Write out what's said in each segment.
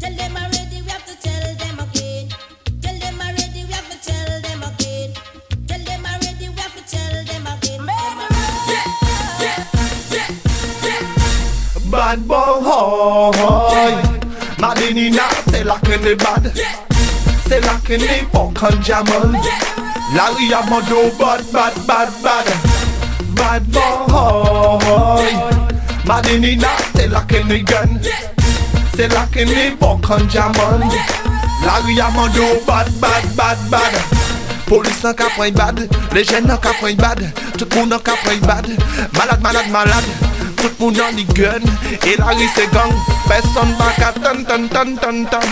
Tell them already, we have to tell them again. Tell them already, we have to tell them again. Tell them already, we have to tell them again. Bad boy, Madinina, c'est là que les bad. C'est là que les pocan jamon. Larry Amado, bad. Bad boy, Madinina, c'est là que les gun. C'est là que les pocan jamon. Larry Amado, bad. Police n'a qu'à point bad, les jeunes n'a qu'à point bad, tout le monde n'a qu'à point bad, malade. Tout le monde a des guns, et la rue c'est gang, personne va qu'à tan.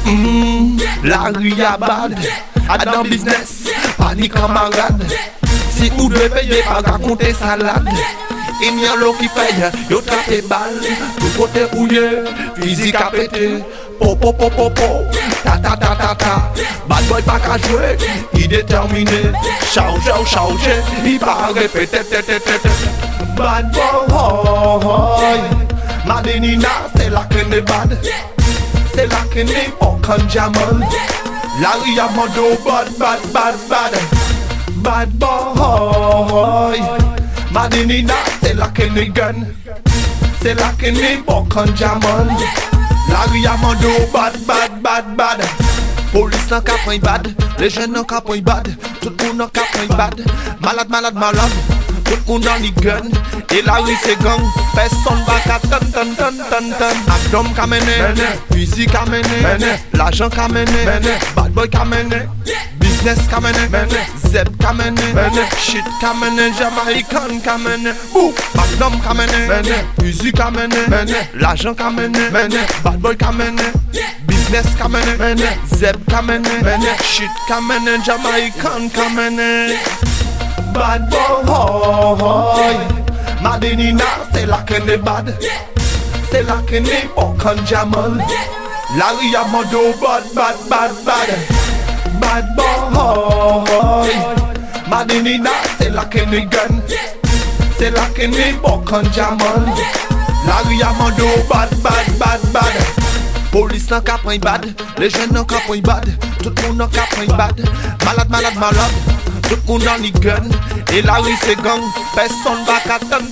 La rue a bad, a dans business, pas ni camarade. Si vous devez payer, pas raconter salade. Il y a l'eau qui paye, yo trappe balle, tout côté rouillé, physique à péter. Po, ta. Bad boy pas qu'à jouer, il déterminé. Chargé, il va répéter. Bad boy, Madinina, c'est là que les bad. C'est là que les pocan jamon. Larry Amado, bad. Bad boy, Madinina, c'est là que les gun. C'est là que les pocan jamon. Larry Amado, bad. Police n'a qu'à point bad, les jeunes n'a qu'à point bad, tout le monde n'a qu'à point bad, malade. Tout le monde a les guns, et la rue c'est gang, personne va qu'à tan. Abdom qu'a mené, fusil qu'a mené, l'argent qu'a mené, bad boy qu'a mené, business qu'a mené, zeb qu'a mené, shit qu'a mené, Jamaican qu'a mené, Abdom qu'a mené, fusil qu'a mené, l'argent qu'a mené, bad boy qu'a mené, business qu'a mené, zeb qu'a mené, shit qu'a mené, Jamaican qu'a mené. Bad boy, Madinina, c'est là que les bad. C'est là que les pocan jamon. Larry Amado, bad. Bad boy, Madinina, c'est là que les gun. C'est là que les pocan jamon. Larry Amado, bad. Police n'a qu'à point bad, les jeunes n'a qu'à point bad, tout le monde n'a qu'à point bad, malade. Tout le monde a les guns, et la rue c'est gang, personne va qu'à tan.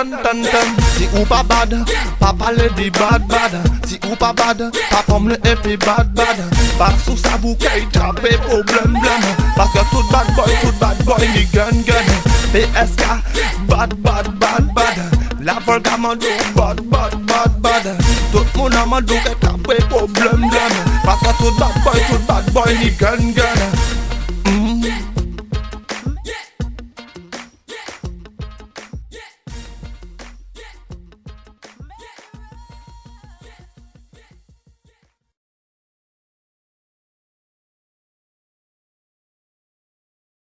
Si ou pas bad, pas parler des bad. Si ou pas bad, pas comme le MP bad. Pas sous sa bouquet, trappé problème. Parce que tout bad boy, les gun. PSK, bad. La volga mando, bad. Tout le monde a mando, trappé problème. Parce que tout bad boy, les gun.